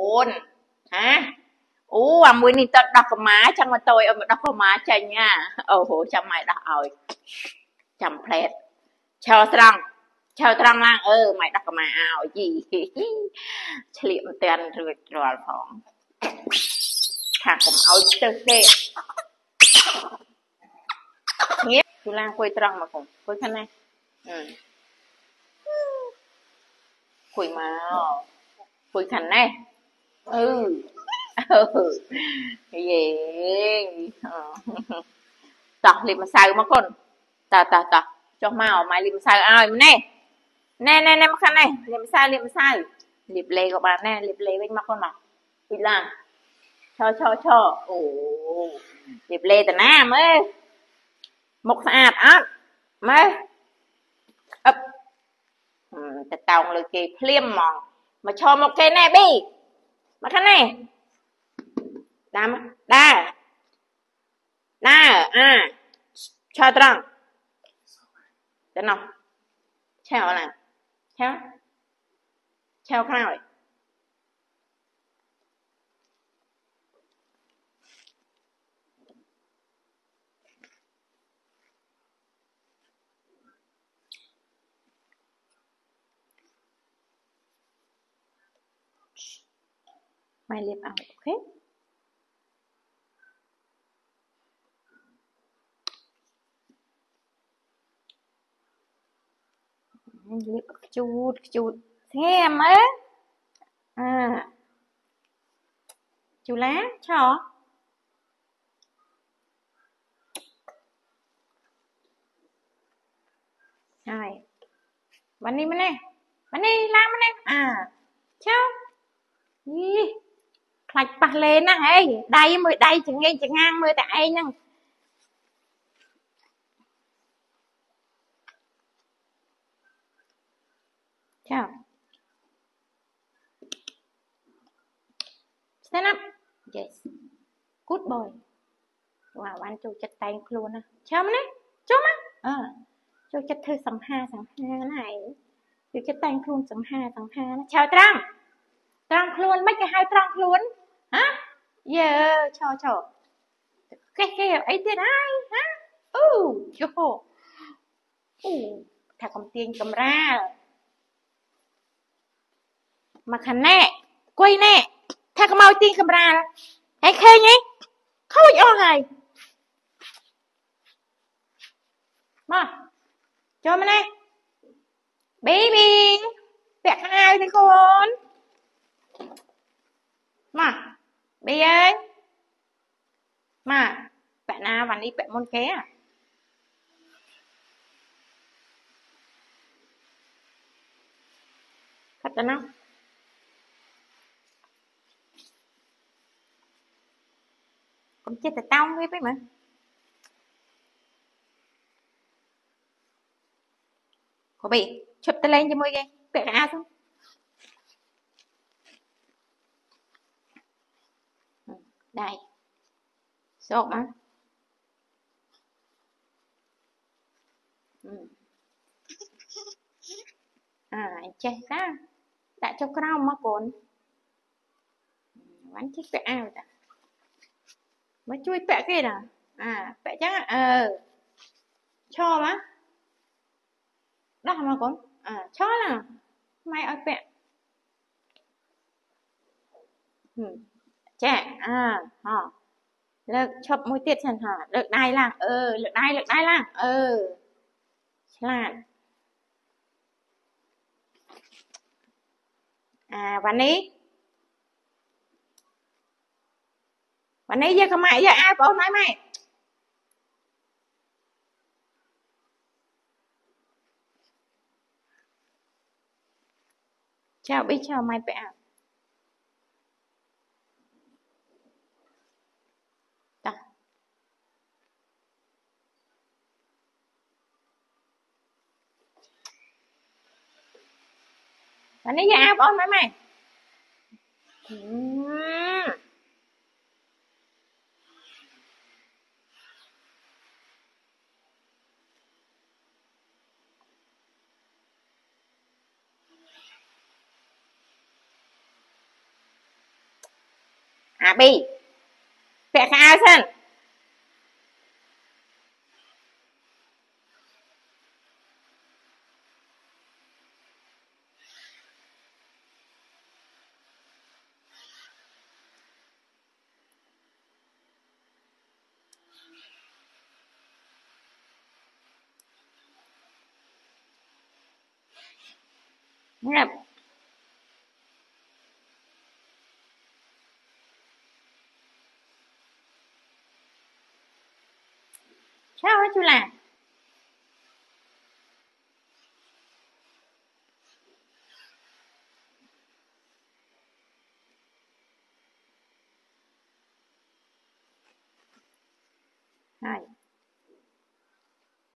4 hả à mùi này tao đọc cái má chẳng mà tôi đọc cái má chanh nha hổ chẳng mày đọc ơi chầm plét chờ trăng lang mày đọc cái má ảo gì liệm tiền rồi phòng thằng cũng áo chơi kê nghĩa chú lang quay trăng mà cũng quay thân này quỳ mà quỳ thành này cái gì tao liệm mà sao mà con tao cho màu mày liệm sao ai mà nè mà khăn này liệm sao liệm lê của bạn nè liệm lê bên mặt con mà bị làm cho liệm lê từ nam ấy một sạch á mấy ấp taoเลยkì phim mà cho một cái này đi mà khăn này đa cho trăng thế nào chào nào chào khao rồi mày liệp out okay liệp chút xem ấy chú lá cho rồi bắn đi làm bắn này cháu Lạch bạc lên á hey đây mới đây chẳng nghe chẳng ngang mới tại ai nè chào stand up yes good boy wow anh chú chặt tay luôn á chào mà nè chào mà chú chặt thư sầm ha này chú chặt tay luôn sầm ha chào trăng luôn mấy cái hai trăng luôn hả giờ cho cái ấy thế này hả cho thằng con tiên cầm ra mà khăn nè quay nè thằng con mau tiên cầm ra hay khê nhé không có hay mà cho mà nè baby bẹt hai thế con mà bây ơi mà bạn nào bạn đi bạn môn ké à thật đó không cũng chết tại tao không biết mà có bị chụp tay lên cho môi ghê bạn nào không đây sốt á chết ra đã cho cái mà còn bánh chiếc vẽ ao ta mới chui vẽ kia nè vẽ chắc cho má đó mà còn cho là mai ở vẽ trẻ lực chụp môi tiết chẳng hả lực đai là lực đai là làวันนี้giờ có mày giờ ai bảo nói mày chào biết chào mày bẻวันนี้giờ ai bảo nói mày Bi vẽ cái áo xem Ngập. Sao hả chú làm